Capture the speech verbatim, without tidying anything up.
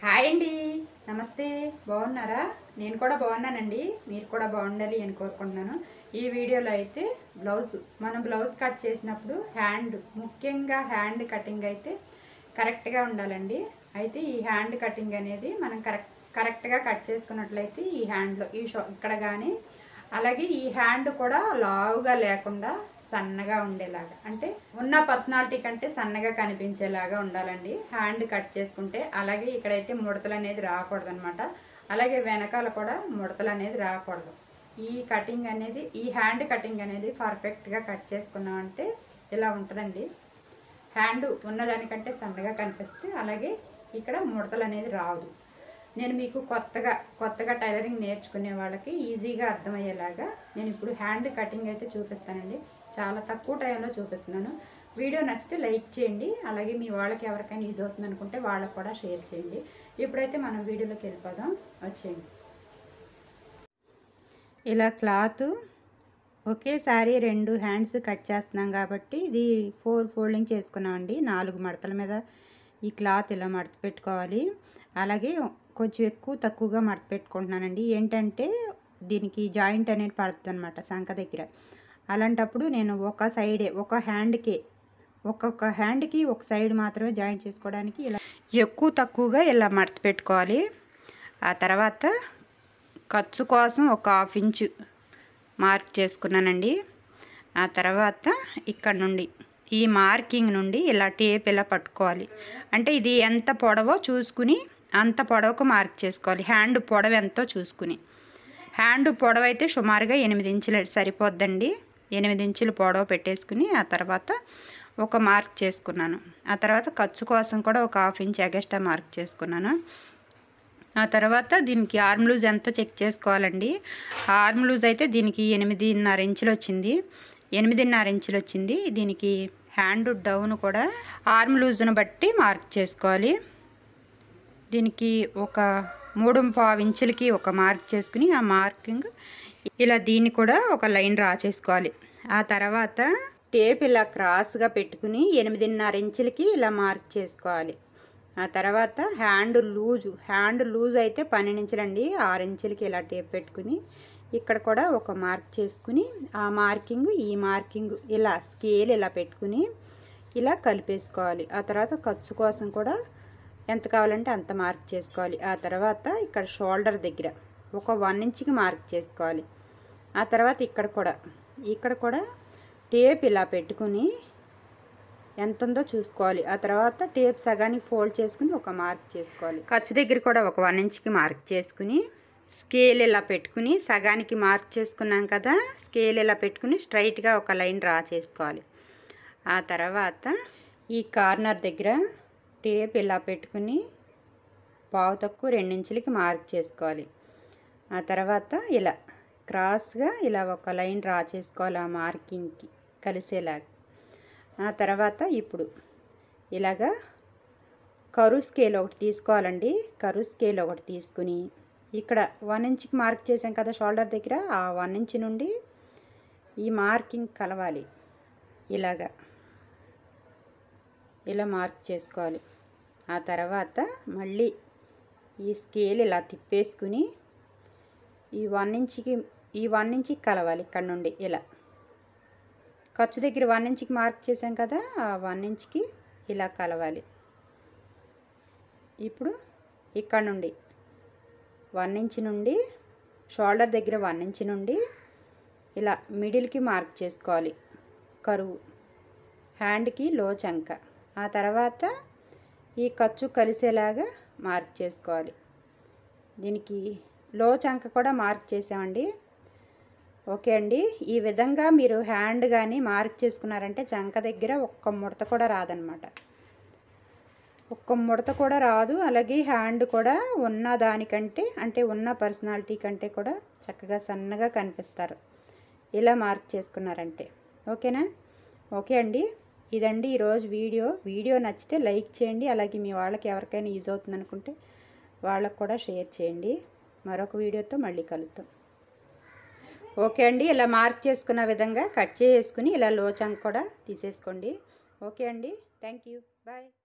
Hi అండి, నమస్తే. బాగున్నారా? నేను కూడా బాగున్నానండి. మీరు కూడా బాగుండాలి అని కోరుకుంటున్నాను. ఈ వీడియోలో అయితే బ్లౌజ్ మనం బ్లౌజ్ కట్ చేసినప్పుడు హ్యాండ్, ముఖ్యంగా హ్యాండ్ కటింగ్ అయితే కరెక్ట్గా ఉండాలండి. అయితే ఈ హ్యాండ్ కటింగ్ అనేది మనం కరెక్ట్ కరెక్ట్గా కట్ చేసుకున్నట్లయితే ఈ హ్యాండ్లో ఈ షో ఇక్కడ కానీ, అలాగే ఈ హ్యాండ్ కూడా లావుగా లేకుండా సన్నగా ఉండేలాగా, అంటే ఉన్న పర్సనాలిటీ కంటే సన్నగా కనిపించేలాగా ఉండాలండి హ్యాండ్ కట్ చేసుకుంటే. అలాగే ఇక్కడైతే ముడతలు అనేది రాకూడదు అనమాట. అలాగే వెనకాల కూడా ముడతలు అనేది రాకూడదు. ఈ కటింగ్ అనేది, ఈ హ్యాండ్ కటింగ్ అనేది పర్ఫెక్ట్గా కట్ చేసుకున్నామంటే ఇలా ఉంటుందండి. హ్యాండ్ ఉన్నదానికంటే సన్నగా కనిపిస్తే, అలాగే ఇక్కడ ముడతలు అనేది రాదు. నేను మీకు కొత్తగా కొత్తగా టైలరింగ్ నేర్చుకునే వాళ్ళకి ఈజీగా అర్థమయ్యేలాగా నేను ఇప్పుడు హ్యాండ్ కటింగ్ అయితే చూపిస్తానండి. చాలా తక్కువ టైంలో చూపిస్తున్నాను. వీడియో నచ్చితే లైక్ చేయండి. అలాగే మీ వాళ్ళకి ఎవరికైనా యూజ్ అవుతుంది అనుకుంటే వాళ్ళకి కూడా షేర్ చేయండి. ఇప్పుడైతే మనం వీడియోలోకి వెళ్ళిపోదాం, వచ్చేయండి. ఇలా క్లాత్ ఒకేసారి రెండు హ్యాండ్స్ కట్ చేస్తున్నాం కాబట్టి ఇది ఫోర్ ఫోల్డింగ్ చేసుకున్నామండి. నాలుగు మడతల మీద ఈ క్లాత్ ఇలా మడత పెట్టుకోవాలి. అలాగే కొంచెం ఎక్కువ తక్కువగా మడత పెట్టుకుంటున్నానండి. ఏంటంటే దీనికి జాయింట్ అనేది పడుతుంది అనమాట సంక దగ్గర. అలాంటప్పుడు నేను ఒక సైడే, ఒక హ్యాండ్కి ఒక్కొక్క హ్యాండ్కి ఒక సైడ్ మాత్రమే జాయింట్ చేసుకోవడానికి ఇలా ఎక్కువ తక్కువగా ఇలా మడత పెట్టుకోవాలి. ఆ తర్వాత ఖర్చు కోసం ఒక హాఫ్ ఇంచు మార్క్ చేసుకున్నానండి. ఆ తర్వాత ఇక్కడ నుండి ఈ మార్కింగ్ నుండి ఇలా టేప్ ఇలా పట్టుకోవాలి. అంటే ఇది ఎంత పొడవో చూసుకుని అంత పొడవుకు మార్క్ చేసుకోవాలి. హ్యాండ్ పొడవు ఎంతో చూసుకుని, హ్యాండ్ పొడవు అయితే సుమారుగా ఎనిమిది ఇంచులు సరిపోద్దండి. ఎనిమిది ఇంచులు పొడవు పెట్టేసుకుని ఆ తర్వాత ఒక మార్క్ చేసుకున్నాను. ఆ తర్వాత ఖర్చు కోసం కూడా ఒక హాఫ్ ఇంచ్ ఎగస్ట్రా మార్క్ చేసుకున్నాను. ఆ తర్వాత దీనికి ఆర్మ్ లూజ్ ఎంతో చెక్ చేసుకోవాలండి. ఆర్మ్ లూజ్ అయితే దీనికి ఎనిమిదిన్నర ఇంచులు వచ్చింది. ఎనిమిదిన్నర ఇంచులు వచ్చింది. దీనికి హ్యాండ్ డౌన్ కూడా ఆర్మ్ లూజ్ను బట్టి మార్క్ చేసుకోవాలి. దీనికి ఒక మూడు పావు ఇంచులకి ఒక మార్క్ చేసుకుని ఆ మార్కింగ్ ఇలా దీన్ని కూడా ఒక లైన్ డ్రా చేసుకోవాలి. ఆ తర్వాత టేప్ ఇలా క్రాస్గా పెట్టుకుని ఎనిమిదిన్నర ఇంచులకి ఇలా మార్క్ చేసుకోవాలి. ఆ తర్వాత హ్యాండ్ లూజు హ్యాండ్ లూజ్ అయితే పన్నెండు ఇంచులండి. ఆరు ఇంచులకి ఇలా టేప్ పెట్టుకుని ఇక్కడ కూడా ఒక మార్క్ చేసుకుని ఆ మార్కింగ్ ఈ మార్కింగ్ ఇలా స్కేల్ ఇలా పెట్టుకుని ఇలా కలిపేసుకోవాలి. ఆ తర్వాత ఖర్చు కోసం కూడా ఎంత కావాలంటే అంత మార్క్ చేసుకోవాలి. ఆ తర్వాత ఇక్కడ షోల్డర్ దగ్గర ఒక వన్ ఇంచ్కి మార్క్ చేసుకోవాలి. ఆ తర్వాత ఇక్కడ కూడా ఇక్కడ కూడా టేప్ ఇలా పెట్టుకుని ఎంత ఉందో చూసుకోవాలి. ఆ తర్వాత టేప్ సగానికి ఫోల్డ్ చేసుకుని ఒక మార్క్ చేసుకోవాలి. ఖర్చు దగ్గర కూడా ఒక వన్ ఇంచ్కి మార్క్ చేసుకుని స్కేల్ ఇలా పెట్టుకుని సగానికి మార్క్ చేసుకున్నాం కదా, స్కేల్ ఇలా పెట్టుకుని స్ట్రైట్గా ఒక లైన్ డ్రా చేసుకోవాలి. ఆ తర్వాత ఈ కార్నర్ దగ్గర టేప్ ఇలా పెట్టుకుని పావు తక్కువ రెండించులకి మార్క్ చేసుకోవాలి. ఆ తర్వాత ఇలా క్రాస్గా ఇలా ఒక లైన్ డ్రా చేసుకోవాలి ఆ మార్కింగ్కి కలిసేలాగా. ఆ తర్వాత ఇప్పుడు ఇలాగా కరువు స్కేల్ ఒకటి తీసుకోవాలండి. కరువు స్కేల్ ఒకటి తీసుకుని ఇక్కడ వన్ ఇంచ్కి మార్క్ చేసాం కదా షోల్డర్ దగ్గర, ఆ వన్ ఇంచ్ నుండి ఈ మార్కింగ్ కలవాలి. ఇలాగా ఇలా మార్క్ చేసుకోవాలి. ఆ తర్వాత మళ్ళీ ఈ స్కేల్ ఇలా తిప్పేసుకుని ఈ వన్ ఇంచ్కి ఈ వన్ ఇంచ్కి కలవాలి. ఇక్కడ నుండి ఇలా ఖర్చు దగ్గర వన్ ఇంచ్కి మార్క్ చేసాం కదా, ఆ వన్ ఇంచ్కి ఇలా కలవాలి. ఇప్పుడు ఇక్కడ నుండి వన్ ఇంచ్ నుండి షోల్డర్ దగ్గర వన్ ఇంచ్ నుండి ఇలా మిడిల్కి మార్క్ చేసుకోవాలి కరువు, హ్యాండ్కి లో చంక. ఆ తర్వాత ఈ ఖర్చు కలిసేలాగా మార్క్ చేసుకోవాలి. దీనికి లో చంక కూడా మార్క్ చేసామండి. ఓకే అండి, ఈ విధంగా మీరు హ్యాండ్ కానీ మార్క్ చేసుకున్నారంటే చంక దగ్గర ఒక్క ముడత కూడా రాదనమాట. ఒక్క ముడత కూడా రాదు. అలాగే హ్యాండ్ కూడా ఉన్న దానికంటే, అంటే ఉన్న పర్సనాలిటీ కంటే కూడా చక్కగా సన్నగా కనిపిస్తారు ఇలా మార్క్ చేసుకున్నారంటే. ఓకేనా? ఓకే అండి, ఇదండి ఈరోజు వీడియో. వీడియో నచ్చితే లైక్ చేయండి. అలాగే మీ వాళ్ళకి ఎవరికైనా యూజ్ అవుతుంది అనుకుంటే వాళ్ళకు కూడా షేర్ చేయండి. మరొక వీడియోతో మళ్ళీ కలుద్దాం. ఓకే అండి, ఇలా మార్క్ చేసుకున్న విధంగా కట్ చేసుకుని ఇలా లో చంక్ కూడా తీసేసుకోండి. ఓకే అండి, థ్యాంక్ యూ, బాయ్.